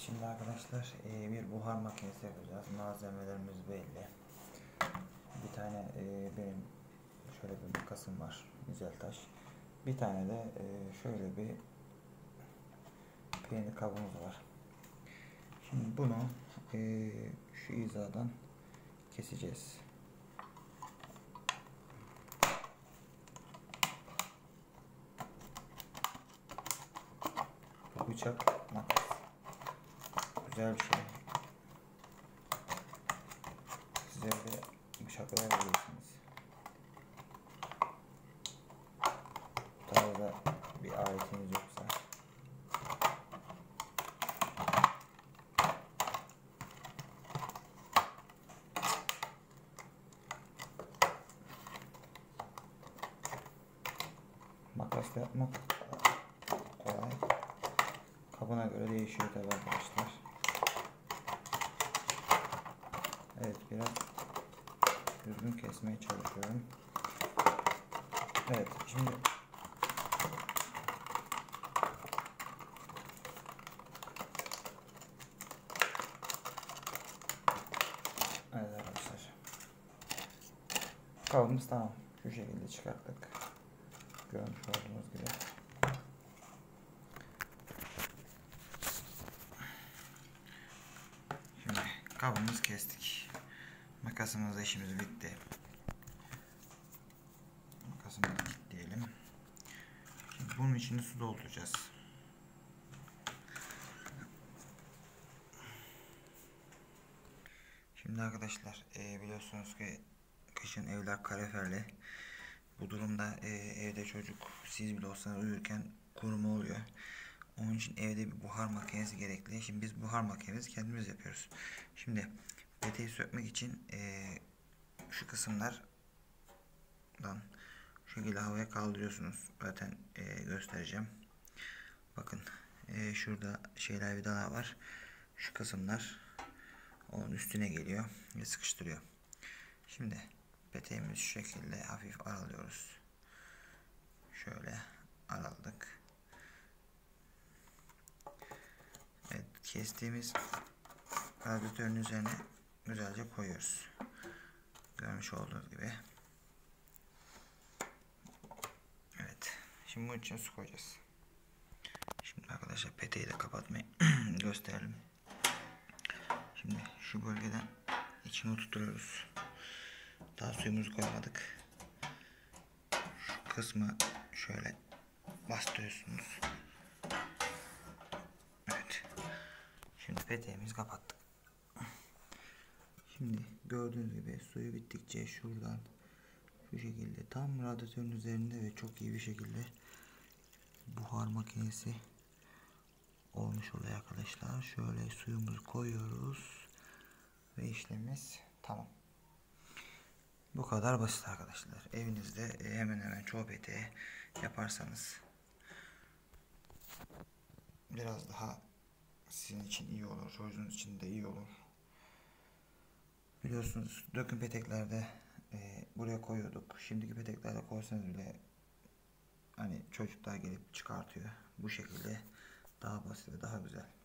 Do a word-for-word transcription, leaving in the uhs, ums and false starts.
Şimdi arkadaşlar e, bir buhar makinesi yapacağız. Malzemelerimiz belli. Bir tane e, benim şöyle bir makasım var. Güzel taş. Bir tane de e, şöyle bir peynir kabımız var. Şimdi bunu e, şu hizadan keseceğiz. Bu bıçak makas. Güzel bir şey. Size de bıçaklar verirsiniz. Tarzda bir aletiniz yoksa makasla yapmak kolay. Kabına göre değişiyor tabi arkadaşlar. Evet, biraz düzgün kesmeye çalışıyorum. Evet, şimdi evet arkadaşlar, kabımız tamam. Şu şekilde çıkarttık. Görmüş olduğunuz gibi. Şimdi kabımızı kestik. Makasımızla işimiz bitti. Makasımızı kilitleyelim. Şimdi bunun içine su dolduracağız. Şimdi arkadaşlar e, biliyorsunuz ki kışın evler kaloriferli. Bu durumda e, evde çocuk, siz bile olsanız uyurken kuruma oluyor. Onun için evde bir buhar makinesi gerekli. Şimdi biz buhar makinesi kendimiz yapıyoruz. Şimdi peteği sökmek için e, şu kısımlardan şu şekilde havaya kaldırıyorsunuz. Zaten e, göstereceğim. Bakın e, şurada şeyler, vidalar var. Şu kısımlar onun üstüne geliyor ve sıkıştırıyor. Şimdi peteğimizi şu şekilde hafif aralıyoruz. Şöyle araladık. Evet, kestiğimiz radyatörün üzerine güzelce koyuyoruz. Görmüş olduğunuz gibi. Evet. Şimdi bunun için su koyacağız. Şimdi arkadaşlar peteği de kapatmayı gösterelim. Şimdi şu bölgeden içine oturtuyoruz. Daha suyumuzu koymadık. Şu kısmı şöyle bastırıyorsunuz. Evet. Şimdi peteğimizi kapattık. Şimdi gördüğünüz gibi suyu bittikçe şuradan şu şekilde tam radyatörün üzerinde ve çok iyi bir şekilde buhar makinesi olmuş oluyor arkadaşlar. Şöyle suyumuzu koyuyoruz ve işlemimiz tamam. Bu kadar basit arkadaşlar. Evinizde hemen hemen çoğu peteği yaparsanız biraz daha sizin için iyi olur, çocuğunuz için de iyi olur. Biliyorsunuz döküm peteklerde e, buraya koyuyorduk. Şimdiki peteklerde koysanız bile hani çocuklar gelip çıkartıyor. Bu şekilde daha basit ve daha güzel.